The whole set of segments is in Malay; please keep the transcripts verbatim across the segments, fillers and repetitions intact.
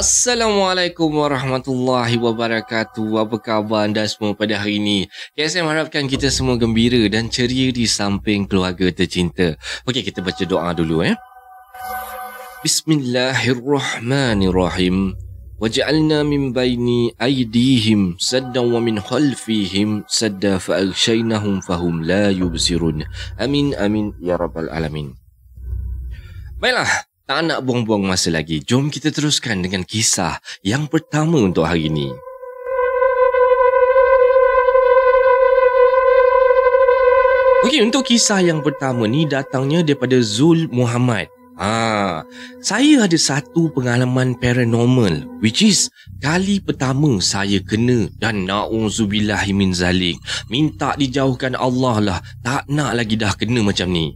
Assalamualaikum warahmatullahi wabarakatuh. Apa khabar anda semua pada hari ini? Ya, saya harapkan kita semua gembira dan ceria di samping keluarga tercinta. Okey, kita baca doa dulu eh. Bismillahirrahmanirrahim. Waj'alna min baini aydihim saddan wa min khalfihim sadda fa'aghshaynahum fahum la yubsirun. Amin amin ya rabbal alamin. Baiklah, tak nak buang-buang masa lagi. Jom kita teruskan dengan kisah yang pertama untuk hari ini. Okey, untuk kisah yang pertama ni datangnya daripada Zul Muhammad. Ha, saya ada satu pengalaman paranormal, which is kali pertama saya kena, dan na'udzubillahi min zalik. Minta dijauhkan Allah lah, tak nak lagi dah kena macam ni.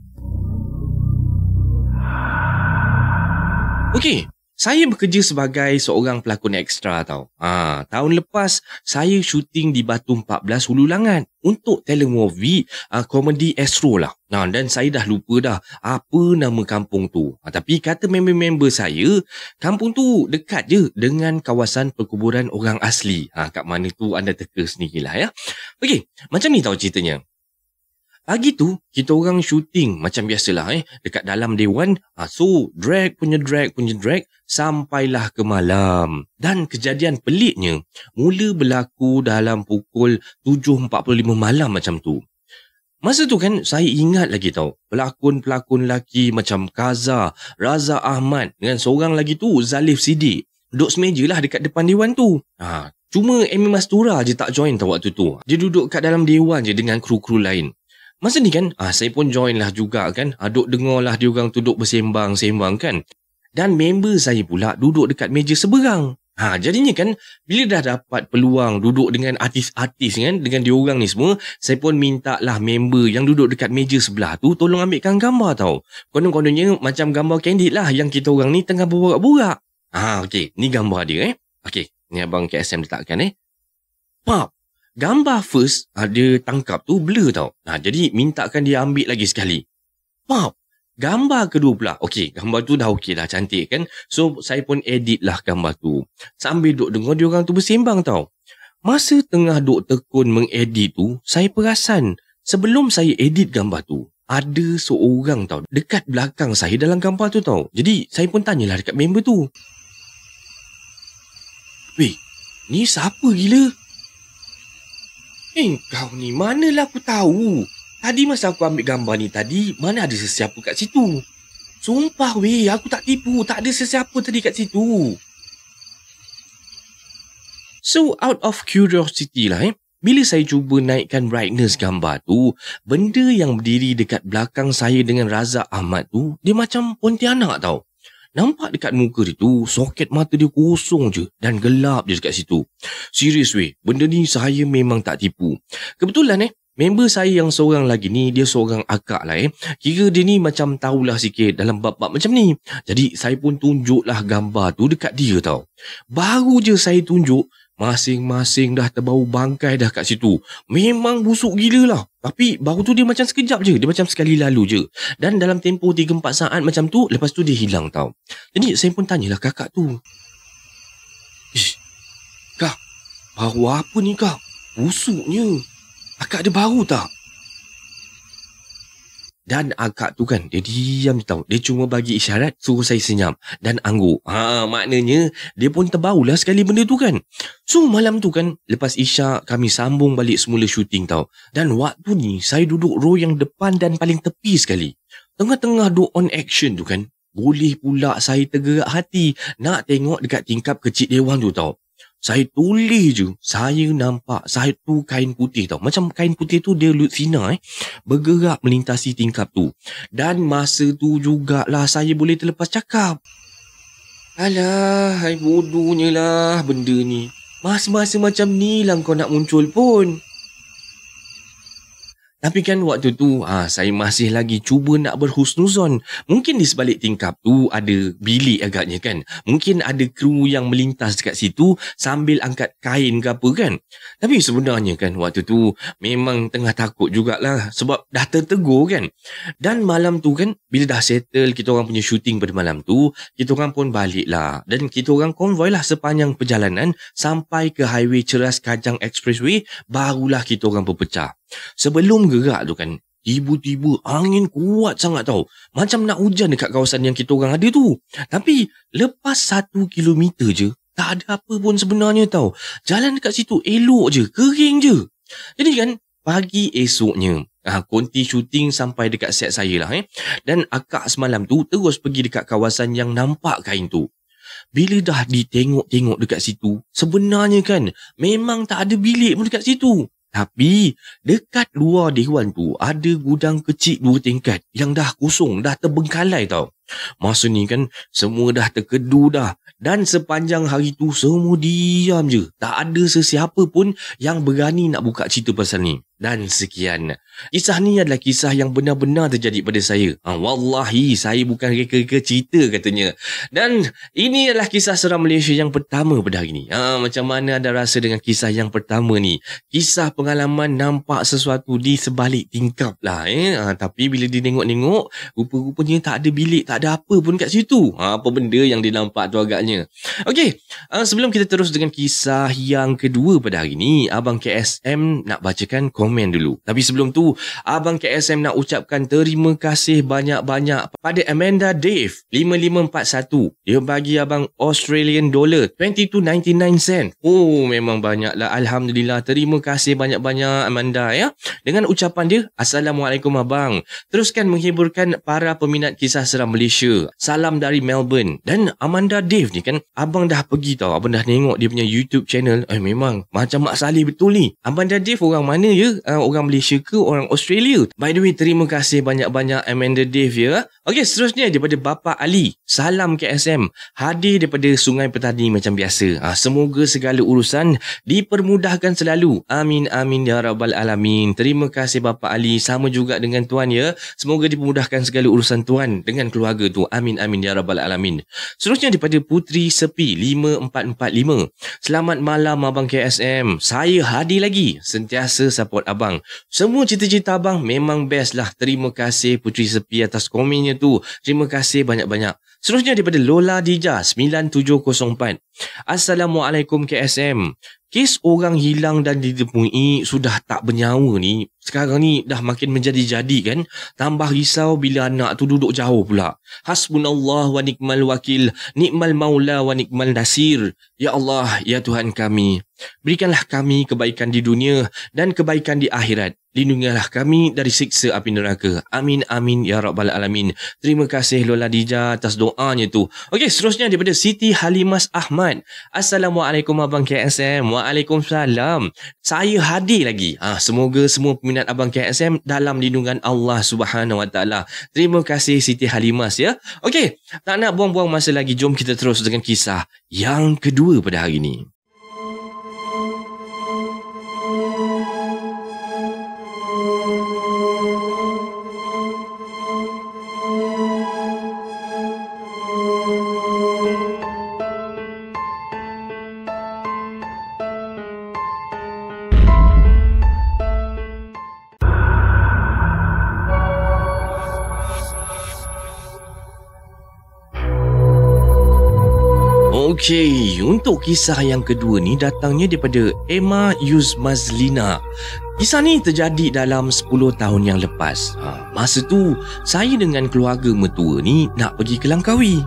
Okey, saya bekerja sebagai seorang pelakon ekstra tau. Ha, tahun lepas saya syuting di Batu empat belas Hulu Langat untuk telemovie uh, komedi Astro lah. Nah, dan saya dah lupa dah apa nama kampung tu. Ha, tapi kata member-member saya, kampung tu dekat je dengan kawasan perkuburan orang asli. Ha, kat mana tu anda teka sendirilah ya. Okey, macam ni tau ceritanya. Pagi tu, kita orang syuting macam biasalah eh. Dekat dalam dewan, ha, so drag punya drag punya drag sampailah ke malam. Dan kejadian peliknya, mula berlaku dalam pukul tujuh empat puluh lima malam macam tu. Masa tu kan, saya ingat lagi tau, pelakon-pelakon lelaki macam Kaza, Raza Ahmad dengan seorang lagi tu, Zalif Siddiq. Duduk semeja lah dekat depan dewan tu. Ha, cuma Amy Mastura je tak join tau waktu tu. Dia duduk kat dalam dewan je dengan kru-kru lain. Masa ni kan, ah, saya pun join lah juga kan. Ah, duk dengar lah dia orang tu duk bersembang-sembang kan. Dan member saya pula duduk dekat meja seberang. Ha, jadinya kan, bila dah dapat peluang duduk dengan artis-artis kan, dengan dia orang ni semua, saya pun minta lah member yang duduk dekat meja sebelah tu tolong ambilkan gambar tau. Konon-kononnya macam gambar candid lah yang kita orang ni tengah berborak-borak. Ha, okey, ni gambar dia eh. Okey, ni abang K S M letakkan eh. Pap. Gambar first ada tangkap tu blur tau. Nah, jadi mintakan dia ambil lagi sekali. Pop. Gambar kedua pula. Okey, gambar tu dah okey dah, cantik kan. So, saya pun edit lah gambar tu. Sambil duk dengar dia orang tu bersembang tau. Masa tengah duk tekun mengedit tu, saya perasan sebelum saya edit gambar tu, ada seorang tau dekat belakang saya dalam gambar tu tau. Jadi, saya pun tanyalah dekat member tu. Weh, ni siapa gila? Eh, kau ni manalah aku tahu. Tadi masa aku ambil gambar ni tadi, mana ada sesiapa kat situ. Sumpah weh, aku tak tipu. Tak ada sesiapa tadi kat situ. So, out of curiosity lah eh. Bila saya cuba naikkan brightness gambar tu, benda yang berdiri dekat belakang saya dengan Raza Ahmad tu, dia macam Pontianak tau. Nampak dekat muka dia tu, soket mata dia kosong je dan gelap je dekat situ. Serius weh, benda ni saya memang tak tipu. Kebetulan eh, member saya yang seorang lagi ni, dia seorang akak lah eh. Kira dia ni macam tahulah sikit dalam bab-bab macam ni. Jadi saya pun tunjuklah gambar tu dekat dia tau. Baru je saya tunjuk, masing-masing dah terbau bangkai dah kat situ. Memang busuk gila lah. Tapi baru tu dia macam sekejap je. Dia macam sekali lalu je. Dan dalam tempoh tiga empat saat macam tu, lepas tu dia hilang tau. Jadi saya pun tanyalah kakak tu. Ish, kak, baru apa ni kak? Busuknya. Akak ada bau tak? Dan akak tu kan, dia diam tau. Dia cuma bagi isyarat suruh saya senyap dan angguk. Ha, maknanya dia pun terbaulah sekali benda tu kan. So malam tu kan, lepas isyak kami sambung balik semula syuting tau. Dan waktu ni saya duduk row yang depan dan paling tepi sekali. Tengah-tengah duk on action tu kan, boleh pula saya tergerak hati nak tengok dekat tingkap kecil dewan tu tau. Saya tulis je, saya nampak satu kain putih tau. Macam kain putih tu dia Lutzina eh. Bergerak melintasi tingkap tu. Dan masa tu jugalah saya boleh terlepas cakap. Alah, hai bodohnya lah benda ni. Masa-masa macam ni lah kau nak muncul pun. Tapi kan waktu tu ha, saya masih lagi cuba nak berhusnuzon. Mungkin di sebalik tingkap tu ada bilik agaknya kan. Mungkin ada kru yang melintas dekat situ sambil angkat kain ke apa kan. Tapi sebenarnya kan waktu tu memang tengah takut jugalah sebab dah tertegur kan. Dan malam tu kan bila dah settle kita orang punya shooting pada malam tu, kita orang pun balik lah. Dan kita orang konvoy lah sepanjang perjalanan sampai ke highway Ceras Kajang Expressway, barulah kita orang berpecah. Sebelum gerak tu kan, tiba-tiba angin kuat sangat tau. Macam nak hujan dekat kawasan yang kita orang ada tu. Tapi lepas satu kilometer je, tak ada apa pun sebenarnya tau. Jalan dekat situ elok je, kering je. Jadi kan, pagi esoknya, ah, konti syuting sampai dekat set saya lah eh. Dan akak semalam tu terus pergi dekat kawasan yang nampak kain tu. Bila dah ditengok-tengok dekat situ, sebenarnya kan, memang tak ada bilik pun dekat situ. Tapi dekat luar dewan tu ada gudang kecil dua tingkat yang dah kosong, dah terbengkalai tau. Masa ni kan semua dah terkedu dah. Dan sepanjang hari tu semua diam je. Tak ada sesiapa pun yang berani nak buka cerita pasal ni. Dan sekian. Kisah ni adalah kisah yang benar-benar terjadi pada saya. Ha, wallahi, saya bukan reka-reka cerita katanya. Dan ini adalah kisah seram Malaysia yang pertama pada hari ni. Ha, macam mana anda rasa dengan kisah yang pertama ni? Kisah pengalaman nampak sesuatu di sebalik tingkap lah. Eh? Ha, tapi bila ditengok-tengok, rupa-rupanya tak ada bilik, tak ada apa pun kat situ. Ha, apa benda yang dia nampak tu agaknya. Okey, ha, sebelum kita terus dengan kisah yang kedua pada hari ni, Abang K S M nak bacakan komen dulu. Tapi sebelum tu, Abang K S M nak ucapkan terima kasih banyak-banyak pada Amanda Dave lima lima empat satu. Dia bagi abang Australian dollar dua puluh dua ninety-nine sen. Oh, memang banyaklah. Alhamdulillah. Terima kasih banyak-banyak Amanda ya. Dengan ucapan dia, Assalamualaikum abang. Teruskan menghiburkan para peminat kisah seram Malaysia. Salam dari Melbourne. Dan Amanda Dave ni kan, abang dah pergi tau. Abang dah tengok dia punya YouTube channel. Eh memang macam Mak Saleh betul ni. Amanda Dave orang mana ya? Uh, orang Malaysia ke orang Australia? By the way, terima kasih banyak-banyak Amanda Dave ya. Okey, seterusnya daripada Bapa Ali. Salam K S M. Hadir daripada Sungai Petani macam biasa. Ha, semoga segala urusan dipermudahkan selalu. Amin amin ya rabbal alamin. Terima kasih Bapa Ali. Sama juga dengan tuan ya. Semoga dipermudahkan segala urusan tuan dengan keluarga tu. Amin amin ya rabbal alamin. Seterusnya daripada Putri Sepi lima empat empat lima. Selamat malam abang K S M. Saya hadir lagi. Sentiasa support abang. Semua cerita-cerita abang memang best lah. Terima kasih Putri Sepi atas komennya tu. Terima kasih banyak-banyak. Seterusnya daripada Lola Dija sembilan tujuh kosong empat. Assalamualaikum K S M. Kes orang hilang dan ditemui sudah tak bernyawa ni sekarang ni dah makin menjadi-jadi kan. Tambah risau bila anak tu duduk jauh pula. Hasbunallah wa nikmal wakil, nikmal maula wa nikmal nasir. Ya Allah, ya Tuhan kami, berikanlah kami kebaikan di dunia dan kebaikan di akhirat. Lindungilah kami dari siksa api neraka. Amin amin ya rabbal alamin. Terima kasih Lola Dija atas doanya tu. Okey, seterusnya daripada Siti Halimas Ahmad. Assalamualaikum abang K S M. Waalaikumsalam. Saya hadir lagi. Ah, semoga semua peminat abang K S M dalam lindungan Allah Subhanahu Wa Taala. Terima kasih Siti Halimas ya. Okey, tak nak buang-buang masa lagi, jom kita terus dengan kisah yang kedua pada hari ini. Okey, untuk kisah yang kedua ni datangnya daripada Emma Yuzmazlina. Kisah ni terjadi dalam sepuluh tahun yang lepas. Ha, masa tu, saya dengan keluarga mertua ni nak pergi ke Langkawi.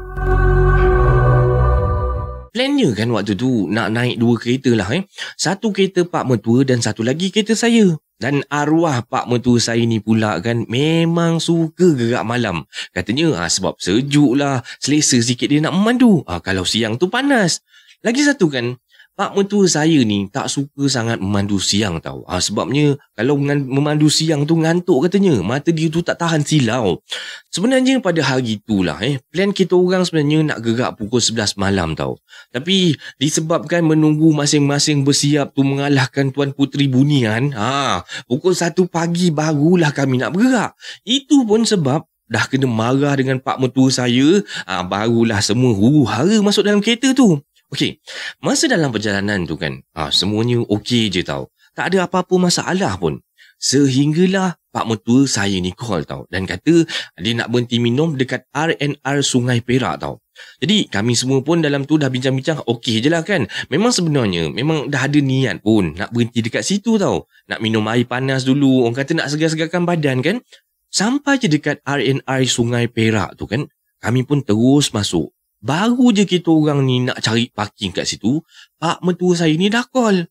Plannya kan waktu tu nak naik dua kereta lah eh. Satu kereta pak mertua dan satu lagi kereta saya. Dan arwah pak mertua saya ni pula kan memang suka gerak malam. Katanya ha, sebab sejuk lah, selesa sikit dia nak memandu. Ha, kalau siang tu panas. Lagi satu kan, Pak mentua saya ni tak suka sangat memandu siang tau. Ha, sebabnya kalau ngan- memandu siang tu ngantuk katanya. Mata dia tu tak tahan silau. Sebenarnya pada hari itulah eh, plan kita orang sebenarnya nak gerak pukul sebelas malam tau. Tapi disebabkan menunggu masing-masing bersiap tu mengalahkan Tuan Puteri Bunian, ha, pukul satu pagi barulah kami nak bergerak. Itu pun sebab dah kena marah dengan pak mentua saya, ha, barulah semua huru-hara masuk dalam kereta tu. Okey, masa dalam perjalanan tu kan, ha, semuanya okey je tau. Tak ada apa-apa masalah pun. Sehinggalah pak mentua saya ni call tau. Dan kata dia nak berhenti minum dekat R and R Sungai Perak tau. Jadi kami semua pun dalam tu dah bincang-bincang okey je lah kan. Memang sebenarnya, memang dah ada niat pun nak berhenti dekat situ tau. Nak minum air panas dulu. Orang kata nak segar-segarkan badan kan. Sampai je dekat R and R Sungai Perak tu kan, kami pun terus masuk. Baru je kita orang ni nak cari parking kat situ, pak mentua saya ni dah call.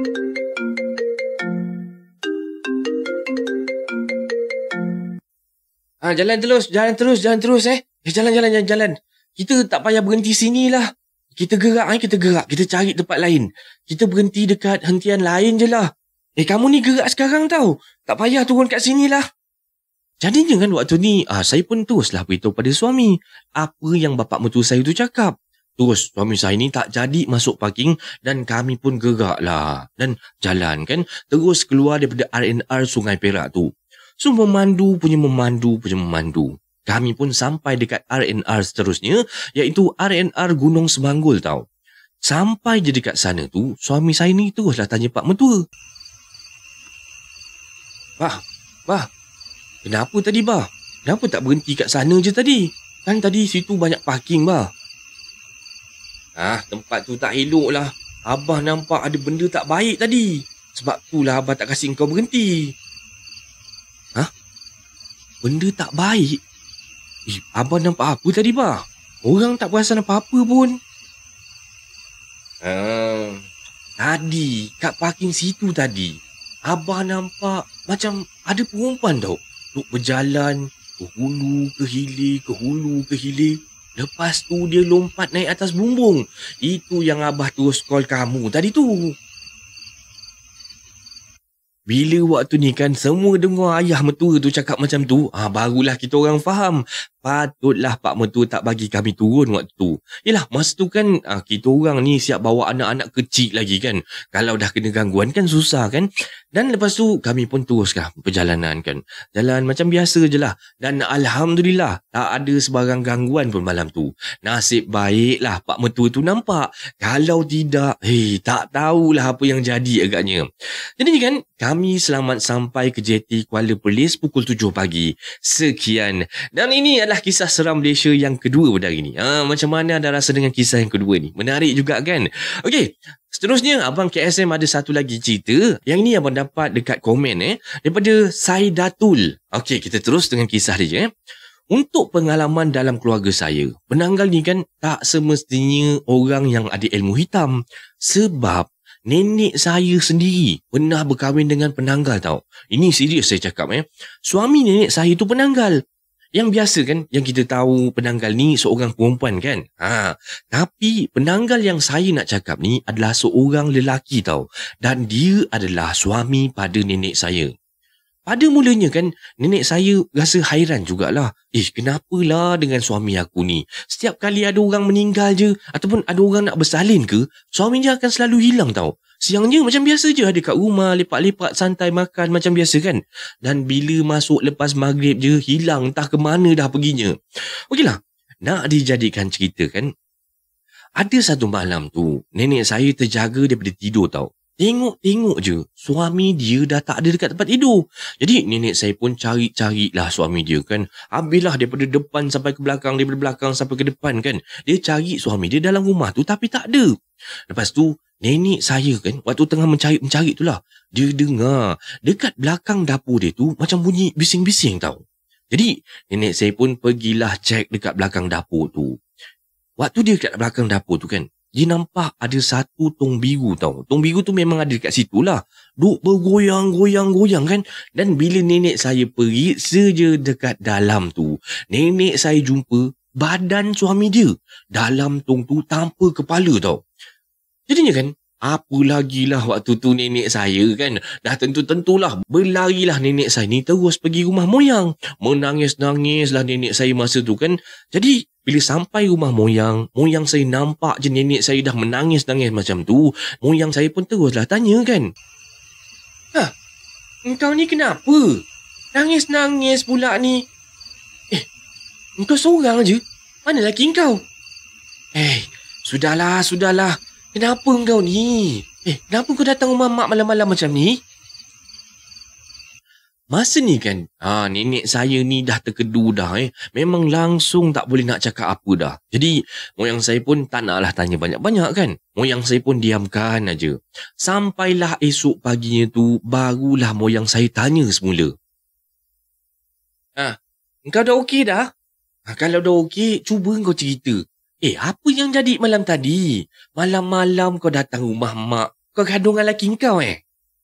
Ah, jalan terus, jalan terus, jalan terus eh. Eh jalan, jalan, jalan, jalan. Kita tak payah berhenti sini lah. Kita gerak eh, kita gerak. Kita cari tempat lain. Kita berhenti dekat hentian lain je lah. Eh kamu ni gerak sekarang tau. Tak payah turun kat sini lah. Jadinya kan waktu ni, ah, saya pun teruslah beritahu pada suami apa yang bapak mentua saya tu cakap. Terus suami saya ni tak jadi masuk parking dan kami pun gerak lah. Dan jalan kan, terus keluar daripada R and R Sungai Perak tu. So memandu punya memandu punya memandu. Kami pun sampai dekat R and R seterusnya, iaitu R and R Gunung Semanggul tau. Sampai je dekat sana tu, suami saya ni teruslah tanya pak mentua. Bah, bah. Kenapa tadi, bah? Kenapa tak berhenti kat sana je tadi? Kan tadi situ banyak parking, bah. Ah, tempat tu tak elok lah. Abah nampak ada benda tak baik tadi. Sebab itulah abah tak kasih kau berhenti. Hah? Benda tak baik? Eh, abah nampak apa tadi, bah? Orang tak perasan apa-apa pun. Ah, tadi, kat parking situ tadi, abah nampak macam ada perempuan tau. Duk berjalan ke hulu ke hilir, ke hulu ke hilir. Lepas tu dia lompat naik atas bumbung. Itu yang abah terus call kamu tadi tu. Bila waktu ni kan semua dengar ayah mentua tu cakap macam tu, ah, barulah kita orang faham. Patutlah pak mentua tak bagi kami turun waktu tu. Yelah, masa tu kan ah, kita orang ni siap bawa anak-anak kecil lagi kan. Kalau dah kena gangguan kan susah kan. Dan lepas tu kami pun teruskan perjalanan kan. Jalan macam biasa je lah. Dan Alhamdulillah tak ada sebarang gangguan pun malam tu. Nasib baiklah pak mentua tu nampak. Kalau tidak, hei, tak tahulah apa yang jadi agaknya. Jadi kan kami selamat sampai ke J T Kuala Perlis pukul tujuh pagi. Sekian. Dan ini adalah kisah seram Malaysia yang kedua pada hari ni. Ha, macam mana anda rasa dengan kisah yang kedua ni? Menarik juga kan? Okey, seterusnya Abang K S M ada satu lagi cerita. Yang ni abang dapat dekat komen eh daripada Saidatul. Okey, kita terus dengan kisah dia eh. Untuk pengalaman dalam keluarga saya, penanggal ni kan tak semestinya orang yang ada ilmu hitam. Sebab nenek saya sendiri pernah berkahwin dengan penanggal tau. Ini serius saya cakap eh. Suami nenek saya tu penanggal. Yang biasa kan, yang kita tahu penanggal ni seorang perempuan kan. Ha, tapi penanggal yang saya nak cakap ni adalah seorang lelaki tau. Dan dia adalah suami pada nenek saya. Pada mulanya kan, nenek saya rasa hairan jugalah. Eh, kenapalah dengan suami aku ni? Setiap kali ada orang meninggal je, ataupun ada orang nak bersalin ke, suami dia akan selalu hilang tau. Siangnya macam biasa je ada kat rumah, lepak-lepak, santai, makan macam biasa kan. Dan bila masuk lepas maghrib je, hilang entah ke mana dah perginya. Okeylah, nak dijadikan cerita kan. Ada satu malam tu, nenek saya terjaga daripada tidur tau. Tengok-tengok je, suami dia dah tak ada dekat tempat tidur. Jadi nenek saya pun cari-carilah suami dia kan. Habislah daripada depan sampai ke belakang, daripada belakang sampai ke depan kan. Dia cari suami dia dalam rumah tu tapi tak ada. Lepas tu, nenek saya kan, waktu tengah mencari-mencari tu lah, dia dengar dekat belakang dapur dia tu macam bunyi bising-bising tau. Jadi, nenek saya pun pergilah cek dekat belakang dapur tu. Waktu dia dekat belakang dapur tu kan, dia nampak ada satu tong biru tau. Tong biru tu memang ada dekat situ lah. Duk bergoyang-goyang-goyang kan. Dan bila nenek saya pergi saja dekat dalam tu, nenek saya jumpa badan suami dia dalam tong tu tanpa kepala tau. Jadinya kan, Apa lagilah waktu tu nenek saya kan. Dah tentu-tentulah berlarilah nenek saya ni terus pergi rumah moyang. Menangis-nangislah nenek saya masa tu kan. Jadi bila sampai rumah moyang, moyang saya nampak je nenek saya dah menangis-nangis macam tu. Moyang saya pun teruslah tanya kan. "Hah, engkau ni kenapa? Nangis-nangis pula ni. Eh, engkau seorang je? Mana laki engkau?" "Eh, sudahlah, sudahlah. Kenapa engkau ni? Eh, kenapa kau datang rumah mak malam-malam macam ni?" Masa ni kan, ha, nenek saya ni dah terkedu dah eh. Memang langsung tak boleh nak cakap apa dah. Jadi, moyang saya pun tak naklah tanya banyak-banyak kan. Moyang saya pun diamkan aja. Sampailah esok paginya tu, barulah moyang saya tanya semula. "Ah, engkau dah okey dah? Ha, kalau dah okey, cuba engkau cerita. Eh, apa yang jadi malam tadi? Malam-malam kau datang rumah mak, kau gaduh dengan laki kau eh?"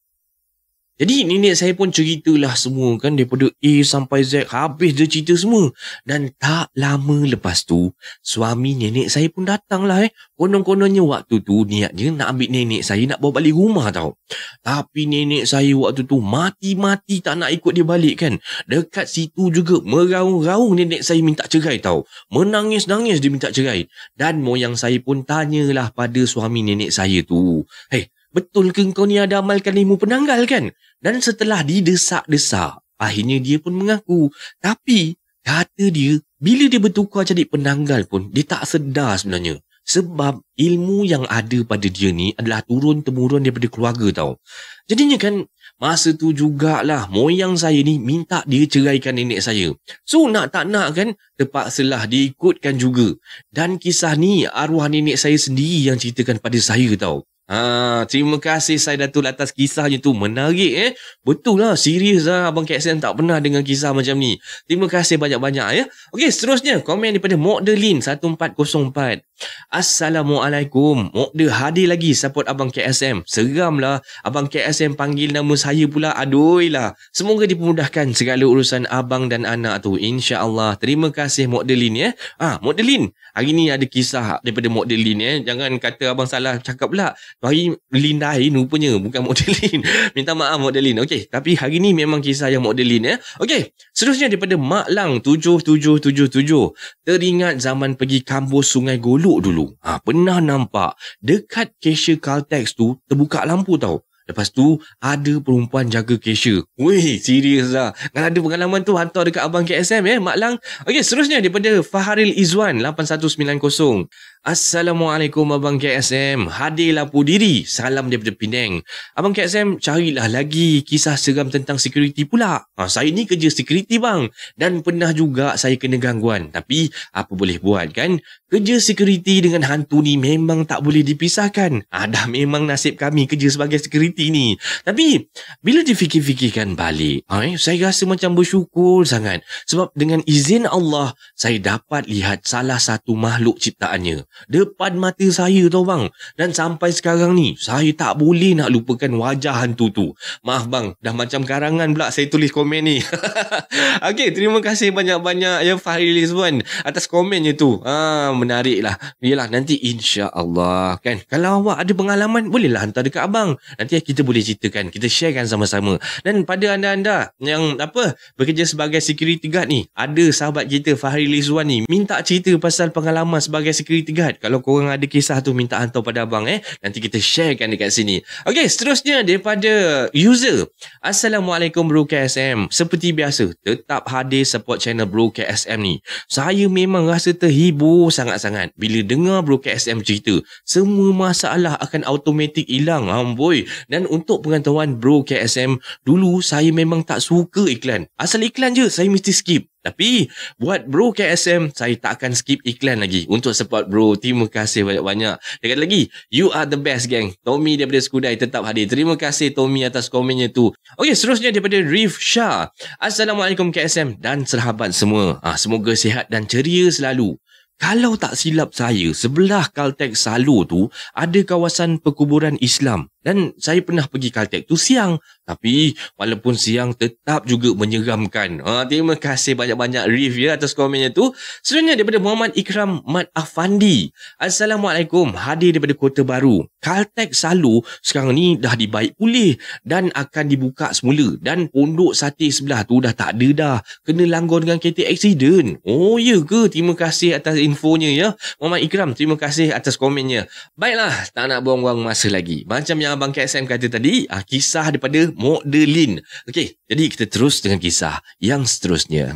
Jadi nenek saya pun ceritalah semua kan, daripada A sampai Z, habis dia cerita semua. Dan tak lama lepas tu, suami nenek saya pun datang lah eh. Konon-kononnya waktu tu niatnya nak ambil nenek saya nak bawa balik rumah tau. Tapi nenek saya waktu tu mati-mati tak nak ikut dia balik kan. Dekat situ juga meraung-raung nenek saya minta cerai tau. Menangis-nangis dia minta cerai. Dan moyang saya pun tanyalah pada suami nenek saya tu, "Hei, betul ke kau ni ada amalkan ilmu penanggal kan?" Dan setelah didesak-desak, akhirnya dia pun mengaku. Tapi, kata dia, bila dia bertukar jadi penanggal pun, dia tak sedar sebenarnya. Sebab ilmu yang ada pada dia ni adalah turun-temurun daripada keluarga tau. Jadinya kan, masa tu jugalah moyang saya ni minta dia ceraikan nenek saya. So, nak tak nak kan, terpaksalah diikutkan juga. Dan kisah ni, arwah nenek saya sendiri yang ceritakan pada saya tau. Ha, terima kasih saya Datul atas kisahnya tu. Menarik eh. Betul lah, serius lah Abang K S M tak pernah dengar kisah macam ni. Terima kasih banyak-banyak ya. Okey, seterusnya komen daripada Mokdelin satu empat kosong empat. "Assalamualaikum. Mokde hadir lagi support Abang K S M. Seram lah Abang K S M panggil nama saya pula. Aduh lah. Semoga dipermudahkan segala urusan abang dan anak tu, insya-Allah." Terima kasih Mokdelin ya. Ah, Mokdelin, hari ni ada kisah daripada Mokdelin ya. Jangan kata abang salah cakap pula. Hari Lin lain rupanya, bukan Modelin. Minta maaf Modelin. Okey, tapi hari ni memang kisah yang Modelin ya. Okey, seterusnya daripada Mak Lang tujuh tujuh tujuh tujuh. "Teringat zaman pergi kampus Sungai Golok dulu. Ha, pernah nampak dekat cashier Caltex tu terbuka lampu tau. Lepas tu, ada perempuan jaga cashier. Weh, serius lah. Kalau ada pengalaman tu, hantar dekat Abang K S M ya, Mak Lang. Okey, seterusnya daripada Faharil Izwan lapan satu sembilan kosong. "Assalamualaikum Abang K S M. Hadir lampu diri. Salam daripada Penang. Abang K S M, carilah lagi kisah seram tentang security pula. Ha, saya ni kerja security bang. Dan pernah juga saya kena gangguan. Tapi, apa boleh buat kan? Kerja security dengan hantu ni memang tak boleh dipisahkan. Ha, dah memang nasib kami kerja sebagai security ni. Tapi, bila difikir-fikirkan balik, ha, eh, saya rasa macam bersyukur sangat. Sebab dengan izin Allah, saya dapat lihat salah satu makhluk ciptaannya depan mata saya tau bang. Dan sampai sekarang ni, saya tak boleh nak lupakan wajah hantu tu. Maaf bang, dah macam karangan pula saya tulis komen ni. Okey, terima kasih banyak-banyak ya Fahril Izwan atas komennya tu. Ah, menarik lah. Yelah, nanti insya-Allah kan, kalau awak ada pengalaman, bolehlah hantar dekat abang. Nanti kita boleh ceritakan, kita sharekan sama-sama. Dan pada anda-anda yang apa bekerja sebagai security guard ni, ada sahabat kita Fahril Izwan ni minta cerita pasal pengalaman sebagai security guard. Kalau korang ada kisah tu, minta hantar pada abang eh. Nanti kita sharekan dekat sini. Okey, seterusnya daripada user. "Assalamualaikum Bro K S M. Seperti biasa, tetap hadir support channel Bro K S M ni. Saya memang rasa terhibur sangat-sangat bila dengar Bro K S M cerita. Semua masalah akan automatik hilang. Amboi. Dan untuk pengetahuan Bro K S M, dulu saya memang tak suka iklan. Asal iklan je, saya mesti skip. Tapi, buat Bro K S M, saya tak akan skip iklan lagi untuk support bro. Terima kasih banyak-banyak. Dekat lagi, you are the best gang. Tommy daripada Skudai tetap hadir. Terima kasih Tommy atas komennya tu. Okey, seterusnya daripada Rif Shah. "Assalamualaikum K S M dan sahabat semua. Ah, semoga sihat dan ceria selalu. Kalau tak silap saya, sebelah Caltex Salo tu ada kawasan perkuburan Islam Dan saya pernah pergi Caltech tu siang. Tapi walaupun siang tetap juga menyeramkan. Ha, terima kasih banyak-banyak Rif ya atas komennya tu. Selanjutnya daripada Muhammad Ikram Mat Afandi. Assalamualaikum. Hadir daripada Kota Baru. Caltech Salu sekarang ni dah dibaik pulih dan akan dibuka semula. Dan pondok sate sebelah tu dah tak ada dah. Kena langgar dengan kereta accident. Oh ya ke? Terima kasih atas infonya ya. Muhammad Ikram, terima kasih atas komennya. Baiklah, tak nak buang-buang masa lagi. Macam yang Abang K S M kata tadi, ah, kisah daripada Modelin. Okey, jadi kita terus dengan kisah yang seterusnya.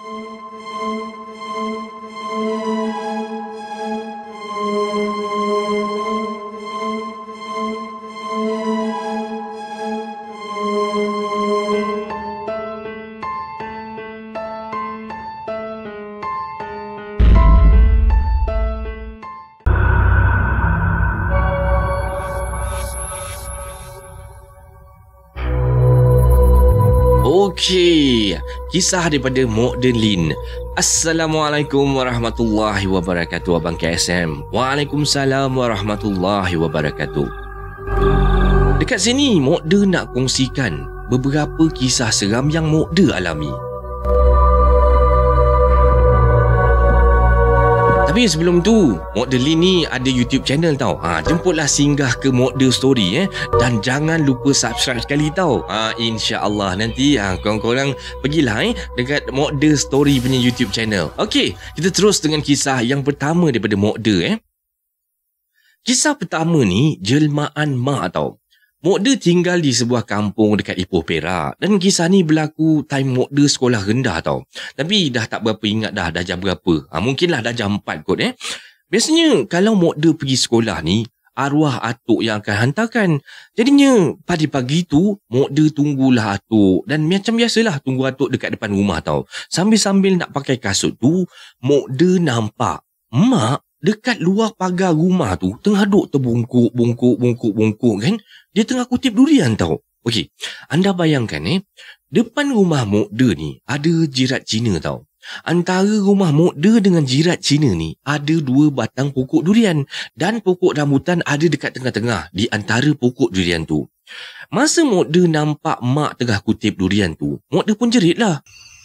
Okey, kisah daripada Modelin. Assalamualaikum warahmatullahi wabarakatuh Abang K S M. Waalaikumsalam warahmatullahi wabarakatuh. Dekat sini Mokda nak kongsikan beberapa kisah seram yang Mokda alami. Tapi sebelum tu, Modelin ni ada YouTube channel tau. Ha, jemputlah singgah ke Mokda Story eh. Dan jangan lupa subscribe sekali tau. Ha, InsyaAllah nanti ha, korang-korang pergilah eh dekat Mokda Story punya YouTube channel. Okey, kita terus dengan kisah yang pertama daripada Mokda eh. Kisah pertama ni jelmaan mak tau. Mokda tinggal di sebuah kampung dekat Ipoh Perak. Dan kisah ni berlaku time Mokda sekolah rendah tau. Tapi dah tak berapa ingat dah, dah jam berapa. Ha, mungkinlah dah jam empat kot eh. Biasanya kalau Mokda pergi sekolah ni, arwah atuk yang akan hantarkan. Jadinya pagi-pagi tu, Mokda tunggulah atuk. Dan macam biasalah tunggu atuk dekat depan rumah tau. Sambil-sambil nak pakai kasut tu, Mokda nampak mak dekat luar pagar rumah tu tengah duk terbungkuk, bungkuk, bungkuk, bungkuk kan. Dia tengah kutip durian tau. Okey, anda bayangkan eh, depan rumah Mokda ni ada jirat Cina tau. Antara rumah Mokda dengan jirat Cina ni ada dua batang pokok durian. Dan pokok rambutan ada dekat tengah-tengah di antara pokok durian tu. Masa Mokda nampak mak tengah kutip durian tu, Mokda pun jerit lah.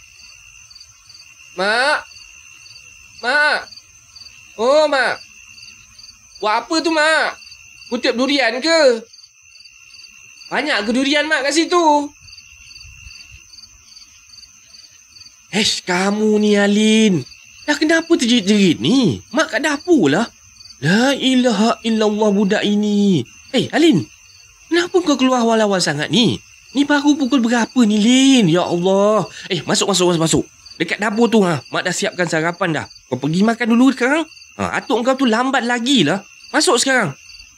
Mak! Mak! Oh, mak. Buat apa tu, mak? Kutip durian ke? Banyak ke durian, mak, kat situ? Hesh, kamu ni, Alin. Dah kenapa terjerit-jerit ni? Mak kat dapur lah. La ilaha illallah budak ini. Eh, hey, Alin. Kenapa kau keluar awal-awal sangat ni? Ni baru pukul berapa ni, Lin? Ya Allah. Eh, masuk, masuk, masuk, masuk. Dekat dapur tu, ha. Mak dah siapkan sarapan dah. Kau pergi makan dulu sekarang. Ha, atuk kau tu lambat lagi lah. Masuk sekarang.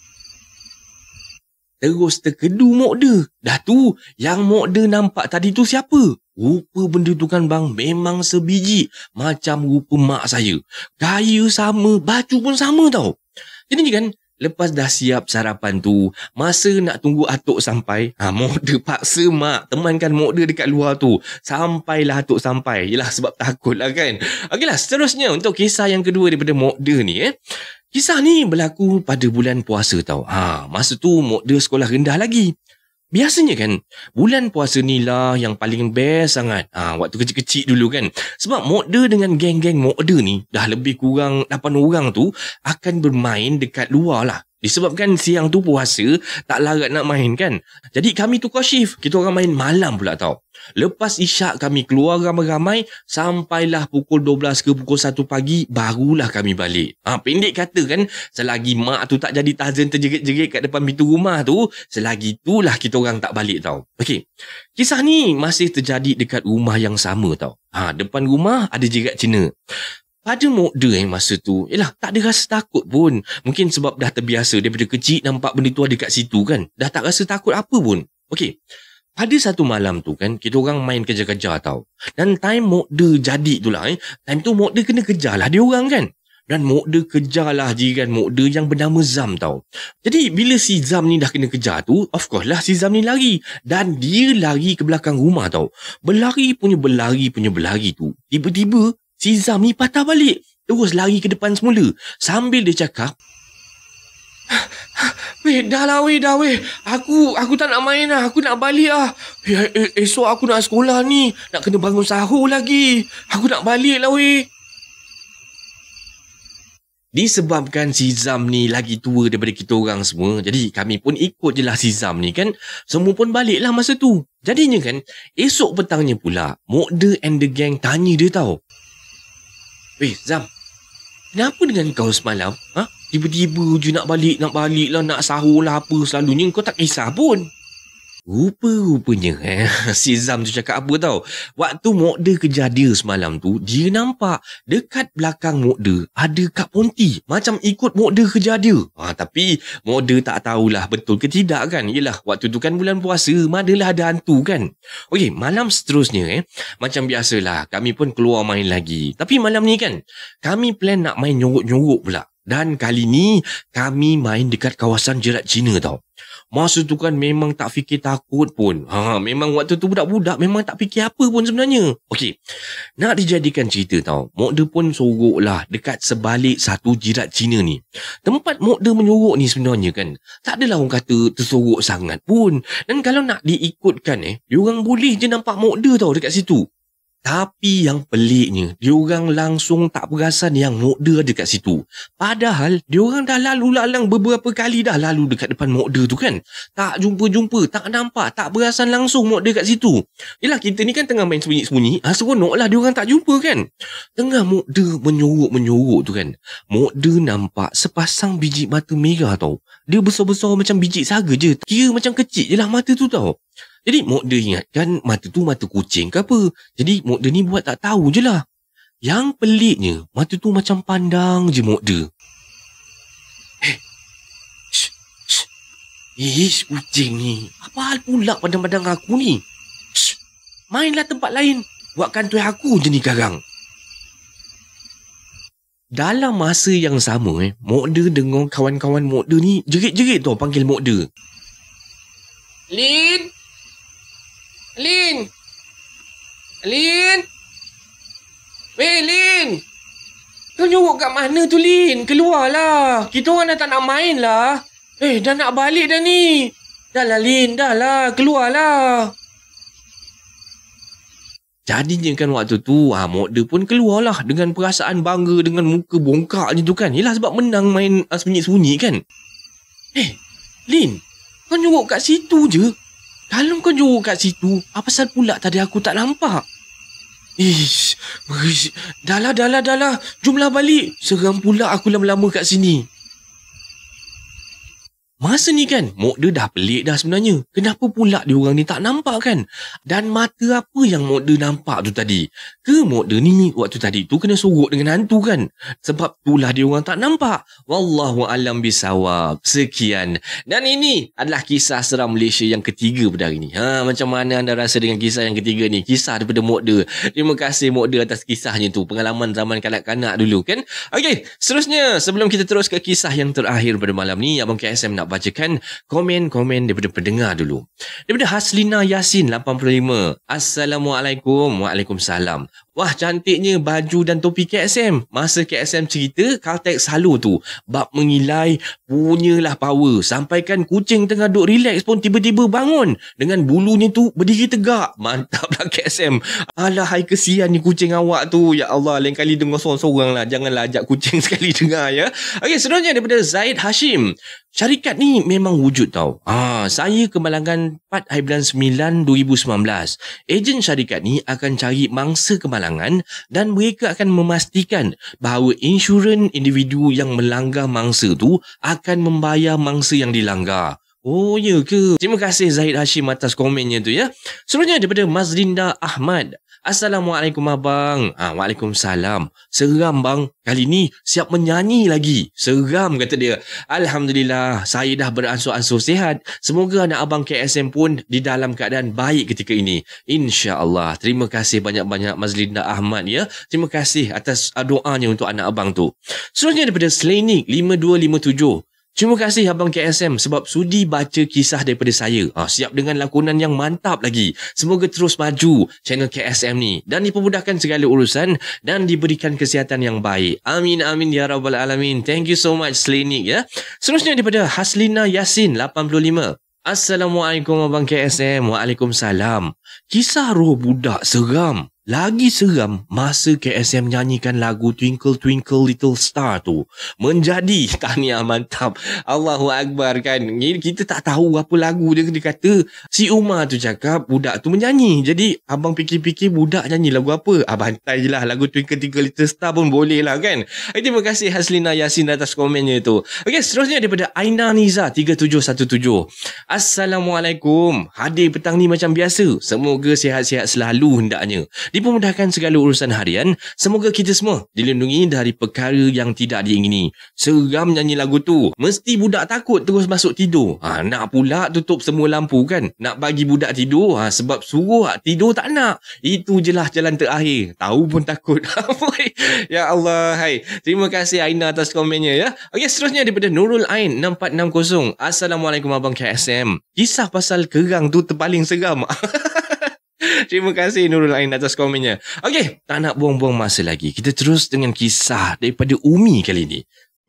Terus terkedu Mokda. Dah tu, yang Mokda nampak tadi tu siapa? Rupa benda tu kan bang, memang sebiji. Macam rupa mak saya. Gaya sama, baju pun sama tau. Jadi kan, lepas dah siap sarapan tu, masa nak tunggu atuk sampai, ha, Mokda paksa mak temankan Mokda dekat luar tu. Sampailah atuk sampai. Yelah sebab takut lah kan. Okeylah, seterusnya untuk kisah yang kedua daripada Mokda ni eh. Kisah ni berlaku pada bulan puasa tau. Ha, masa tu Mokda sekolah rendah lagi. Biasanya kan, bulan puasa ni lah yang paling best sangat. Ha, waktu kecil-kecil dulu kan. Sebab Mokda dengan geng-geng Mokda ni, dah lebih kurang lapan orang tu, akan bermain dekat luar lah. Disebabkan siang tu puasa, tak larat nak main kan. Jadi kami tukar shift. Kita orang main malam pula tau. Lepas isyak kami keluar ramai-ramai, sampailah pukul dua belas ke pukul satu pagi, barulah kami balik. Ha, pendek kata kan, selagi mak tu tak jadi Tarzan terjerit-jerit kat depan pintu rumah tu, selagi itulah kita orang tak balik tau. Okey, kisah ni masih terjadi dekat rumah yang sama tau. Ha, depan rumah ada jirat Cina. Pada Mokda yang masa tu, yelah tak ada rasa takut pun. Mungkin sebab dah terbiasa daripada kecil nampak benda tu ada kat situ kan. Dah tak rasa takut apa pun. Okey, pada satu malam tu kan, kita orang main kejar-kejar tau. Dan time Mokda jadi tu lah eh. Time tu Mokda kena kejar lah dia orang kan. Dan Mokda kejarlah jiran Mokda yang bernama Zam tau. Jadi bila si Zam ni dah kena kejar tu, of course lah si Zam ni lari. Dan dia lari ke belakang rumah tau. Berlari punya berlari punya berlari tu. Tiba-tiba si Zam ni patah balik. Terus lari ke depan semula. Sambil dia cakap, Weh, dah lah weh, dah weh. Aku aku tak nak main lah. Aku nak balik lah. Eh, eh, esok aku nak sekolah ni. Nak kena bangun sahur lagi. Aku nak balik lah weh. Disebabkan si Zam ni lagi tua daripada kita orang semua, jadi kami pun ikut je lah si Zam ni kan. Semua pun balik lah masa tu. Jadinya kan, esok petangnya pula, Mokda and the gang tanya dia tau. Weh Zam, kenapa dengan kau semalam? Ha? Tiba-tiba je nak balik, nak balik lah, nak sahur lah apa selalunya. Kau tak kisah pun. Rupa-rupanya eh, si Zam tu cakap apa tau. Waktu Mokda kejar dia semalam tu, dia nampak dekat belakang Mokda ada Kak Ponti. Macam ikut Mokda kejar dia. Ha, tapi Mokda tak tahulah betul ke tidak kan. Yelah, waktu tu kan bulan puasa, manalah ada hantu kan. Okey, malam seterusnya eh, macam biasalah, kami pun keluar main lagi. Tapi malam ni kan, kami plan nak main nyorok-nyorok pula. Dan kali ni, kami main dekat kawasan jerat Cina tau. Masa tu kan memang tak fikir takut pun. Ha, memang waktu tu budak-budak memang tak fikir apa pun sebenarnya. Okey, nak dijadikan cerita tau. Mokda pun sorok lah dekat sebalik satu jirat Cina ni. Tempat Mokda menyorok ni sebenarnya kan, tak adalah orang kata tersorok sangat pun. Dan kalau nak diikutkan eh, diorang boleh je nampak Mokda tau dekat situ. Tapi yang peliknya, diorang langsung tak perasan yang Mokda ada kat situ. Padahal, diorang dah lalu lalang beberapa kali dah lalu dekat depan Mokda tu kan. Tak jumpa-jumpa, tak nampak, tak perasan langsung Mokda kat situ. Yelah, kita ni kan tengah main sembunyi-sembunyi. Ha, seronok lah diorang tak jumpa kan. Tengah Mokda menyorok-menyorok tu kan, Mokda nampak sepasang biji mata merah tau. Dia besar-besar macam biji saga je. Kira macam kecil je lah mata tu tau. Jadi Mokda ingatkan mata tu mata kucing ke apa. Jadi Mokda ni buat tak tahu je lah. Yang peliknya, mata tu macam pandang je Mokda. Eh, shh, shh. Ish, kucing ni. Apa hal pula pandang-pandang aku ni? Shh, mainlah tempat lain. Buat kantoi aku je ni garang. Dalam masa yang sama, eh, Mokda dengar kawan-kawan Mokda ni jerit-jerit tau panggil Mokda. Lin! Lin! Lin! Weh, Lin! Kau nyorok kat mana tu, Lin? Keluarlah. Kita orang dah tak nak main lah. Eh, dah nak balik dah ni. Dah lah, Lin. Dah lah. Keluarlah. Jadinya kan waktu tu, ha, Mokda pun keluarlah dengan perasaan bangga, dengan muka bongkak je tu kan. Yelah, sebab menang main uh, sembunyi-sembunyi kan. Eh, Lin, kau nyorok kat situ je. Kalau kau nyorok kat situ, apa pasal pula tadi aku tak nampak? Ish, ish, dah lah, dah lah, dah lah. Jomlah balik. Seram pula aku lama-lama kat sini. Masa ni kan, Mokda dah pelik dah sebenarnya. Kenapa pula diorang ni tak nampak kan? Dan mata apa yang Mokda nampak tu tadi? Ke Mokda ni waktu tadi tu kena sorok dengan hantu kan? Sebab itulah diorang tak nampak. Wallahu alam bisawab. Sekian. Dan ini adalah kisah seram Malaysia yang ketiga pada hari ni. Ha, macam mana anda rasa dengan kisah yang ketiga ni? Kisah daripada Mokda. Terima kasih Mokda atas kisahnya tu. Pengalaman zaman kanak-kanak dulu kan? Okey, seterusnya sebelum kita terus ke kisah yang terakhir pada malam ni, Abang K S M nak bacakan komen-komen daripada pendengar dulu. Daripada Haslina Yasin lapan puluh lima. Assalamualaikum. Waalaikumsalam. Wah, cantiknya baju dan topi K S M. Masa K S M cerita Caltex Halo tu, bab mengilai punyalah power. Sampaikan kucing tengah duk relax pun tiba-tiba bangun dengan bulunya tu berdiri tegak. Mantaplah K S M. Alah, hai kesian ni kucing awak tu. Ya Allah, lain kali dengar sorang-sorang lah. Janganlah ajak kucing sekali dengar ya. Okey, seterusnya daripada Zaid Hashim. Syarikat ni memang wujud tau. Ah, saya kemalangan empat hari bulan sembilan dua ribu sembilan belas. Ejen syarikat ni akan cari mangsa kemalangan dan mereka akan memastikan bahawa insurans individu yang melanggar mangsa tu akan membayar mangsa yang dilanggar. Oh, ya ke? Terima kasih Zahid Hashim atas komennya tu ya. Seterusnya daripada Mazlinda Ahmad. Assalamualaikum abang. Ah, Waalaikumsalam. Seram bang. Kali ni siap menyanyi lagi. Seram kata dia. Alhamdulillah, saya dah beransur-ansur sihat. Semoga anak abang K S M pun di dalam keadaan baik ketika ini. InsyaAllah. Terima kasih banyak-banyak Mazlinda Ahmad ya. Terima kasih atas doanya untuk anak abang tu. Seterusnya daripada Slainik lima dua lima tujuh. Terima kasih Abang K S M sebab sudi baca kisah daripada saya. Ha, siap dengan lakonan yang mantap lagi. Semoga terus maju channel K S M ni dan dipermudahkan segala urusan dan diberikan kesihatan yang baik. Amin amin ya rabbal alamin. Thank you so much Slinik ya. Seterusnya daripada Haslina Yasin lapan puluh lima. Assalamualaikum Abang K S M. Waalaikumsalam. Kisah roh budak seram. Lagi seram masa K S M nyanyikan lagu Twinkle Twinkle Little Star tu. Menjadi tahniah mantap. Allahu Akbar kan. Kita tak tahu apa lagu dia. Dia kata si Umar tu cakap budak tu menyanyi. Jadi abang fikir-fikir budak nyanyi lagu apa? Ah, bantai je lah lagu Twinkle Twinkle Little Star pun boleh lah kan. Okay, terima kasih Haslina Yasin atas komennya tu. Okay, seterusnya daripada Aina Niza tiga tujuh satu tujuh. Assalamualaikum. Hadir petang ni macam biasa. Semoga sihat-sihat selalu hendaknya. Dipermudahkan segala urusan harian. Semoga kita semua dilindungi dari perkara yang tidak diingini. Seram nyanyi lagu tu. Mesti budak takut terus masuk tidur. Ha, nak pula tutup semua lampu kan. Nak bagi budak tidur. Ha, sebab suruh tidur tak nak. Itu je lah jalan terakhir. Tahu pun takut. Ya Allah. Hai. Terima kasih Aina atas komennya ya. Okey, seterusnya daripada Nurul Ain enam empat enam kosong. Assalamualaikum Abang K S M. Kisah pasal kerang tu terpaling seram. Terima kasih Nurul Ain atas komennya. Okey, tak nak buang-buang masa lagi. Kita terus dengan kisah daripada Umi kali ini.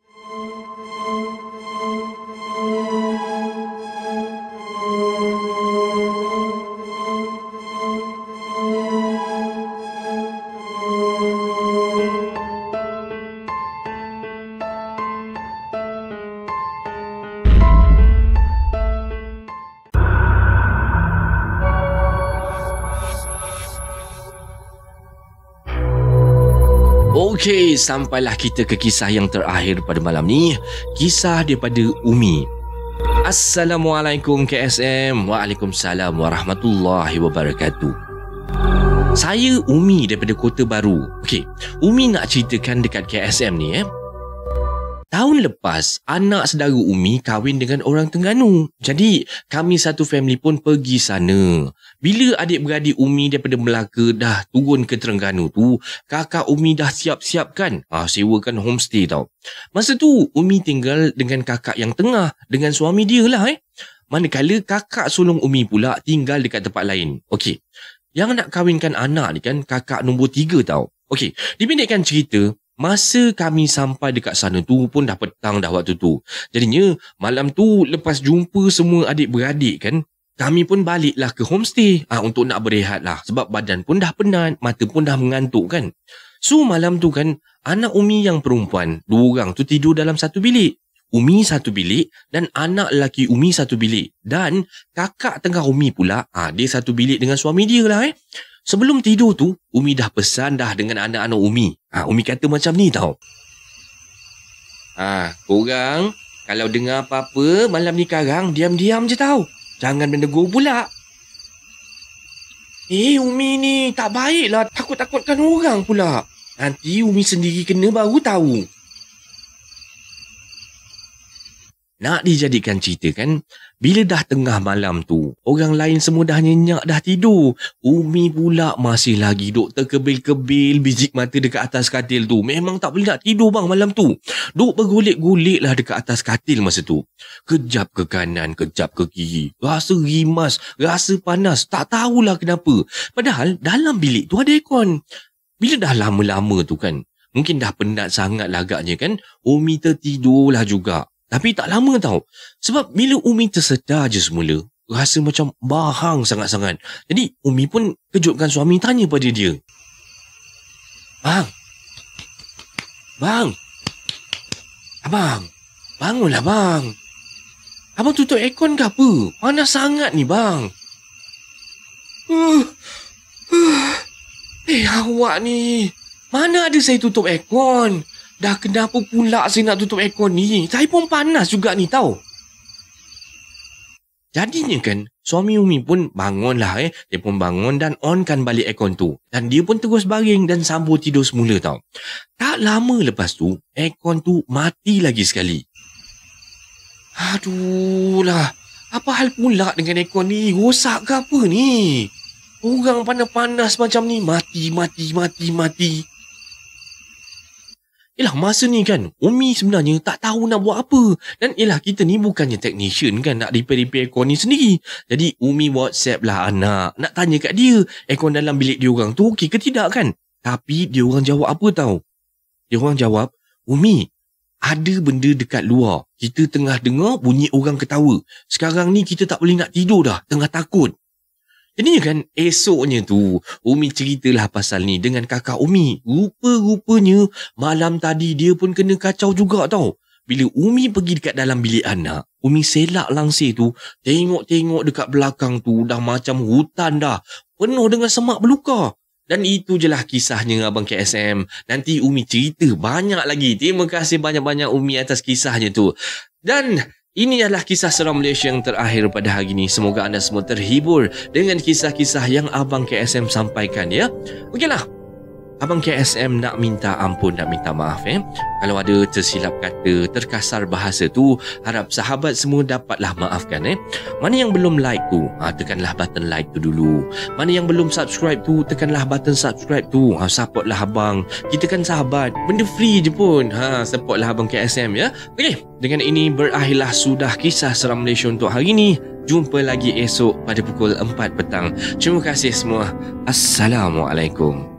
Okey, sampailah kita ke kisah yang terakhir pada malam ni. Kisah daripada Umi. Assalamualaikum K S M. Waalaikumsalam warahmatullahi wabarakatuh. Saya Umi daripada Kota Baru. Okey, Umi nak ceritakan dekat K S M ni eh. Tahun lepas, anak saudara Umi kahwin dengan orang Terengganu. Jadi, kami satu family pun pergi sana. Bila adik-beradik Umi daripada Melaka dah turun ke Terengganu tu, kakak Umi dah siap-siap kan? Ah, sewakan homestay tau. Masa tu, Umi tinggal dengan kakak yang tengah, dengan suami dia lah eh. Manakala kakak sulung Umi pula tinggal dekat tempat lain. Okey, yang nak kahwinkan anak ni kan kakak nombor tiga tau. Okey, dipendekkan cerita, masa kami sampai dekat sana tu pun dah petang dah waktu tu. Jadinya malam tu lepas jumpa semua adik-beradik kan, kami pun baliklah ke homestay ah, untuk nak berehat lah. Sebab badan pun dah penat, mata pun dah mengantuk kan. So malam tu kan, anak Umi yang perempuan, dua orang tu tidur dalam satu bilik. Umi satu bilik dan anak lelaki Umi satu bilik. Dan kakak tengah Umi pula, ah, dia satu bilik dengan suami dia lah eh. Sebelum tidur tu, Umi dah pesan dah dengan anak-anak Umi. Ha, Umi kata macam ni tau. Ah, korang kalau dengar apa-apa malam ni karang, diam-diam je tau. Jangan menegur pula. Eh, Umi ni tak baiklah. Takut-takutkan orang pula. Nanti Umi sendiri kena baru tahu. Nak dijadikan cerita kan, bila dah tengah malam tu, orang lain semua dah nyenyak dah tidur. Umi pula masih lagi duk terkebil-kebil bijik mata dekat atas katil tu. Memang tak boleh nak tidur bang malam tu. Duk bergolek-golek lah dekat atas katil masa tu. Kejap ke kanan, kejap ke kiri. Rasa rimas, rasa panas, tak tahulah kenapa. Padahal dalam bilik tu ada aircon. Bila dah lama-lama tu kan, mungkin dah penat sangat lah agaknya kan, Umi tertidurlah juga. Tapi tak lama tau. Sebab bila Umi tersedar je semula, rasa macam bahang sangat-sangat. Jadi Umi pun kejutkan suami tanya pada dia. Bang. Bang. Abang. Bangunlah bang. Abang tutup aircon ke apa? Panas sangat ni bang. Uh, uh. Eh awak ni. Mana ada saya tutup aircon? Dah kenapa pula saya nak tutup aircon ni? Saya pun panas juga ni tau. Jadinya kan, suami Umi pun bangun lah eh. Dia pun bangun dan onkan balik aircon tu. Dan dia pun terus baring dan sambung tidur semula tau. Tak lama lepas tu, aircon tu mati lagi sekali. Aduh lah. Apa hal pula dengan aircon ni? Rosak ke apa ni? Orang panas-panas macam ni mati, mati, mati, mati. Yelah, masa ni kan, Umi sebenarnya tak tahu nak buat apa. Dan yelah, kita ni bukannya technician kan, nak repair-repair aircon ni sendiri. Jadi, Umi WhatsApp lah anak, nak tanya kat dia, aircon dalam bilik dia orang tu okey ke tidak kan? Tapi, dia orang jawab apa tahu? Dia orang jawab, Umi, ada benda dekat luar. Kita tengah dengar bunyi orang ketawa. Sekarang ni kita tak boleh nak tidur dah, tengah takut. Jadi kan, esoknya tu, Umi ceritalah pasal ni dengan kakak Umi. Rupa-rupanya, malam tadi dia pun kena kacau juga tau. Bila Umi pergi dekat dalam bilik anak, Umi selak langsir tu, tengok-tengok dekat belakang tu, dah macam hutan dah. Penuh dengan semak belukar. Dan itu je lah kisahnya Abang K S M. Nanti Umi cerita banyak lagi. Terima kasih banyak-banyak Umi atas kisahnya tu. Dan ini adalah kisah seram Malaysia yang terakhir pada hari ini. Semoga anda semua terhibur dengan kisah-kisah yang Abang K S M sampaikan ya. Okeylah. Abang K S M nak minta ampun, nak minta maaf eh. Kalau ada tersilap kata, terkasar bahasa tu, harap sahabat semua dapatlah maafkan eh. Mana yang belum like tu, ha, tekanlah button like tu dulu. Mana yang belum subscribe tu, tekanlah button subscribe tu. Ha, supportlah abang. Kita kan sahabat, benda free je pun. Ha, supportlah Abang K S M ya. Okey, dengan ini berakhirlah sudah kisah seram Malaysia untuk hari ini. Jumpa lagi esok pada pukul empat petang. Terima kasih semua. Assalamualaikum.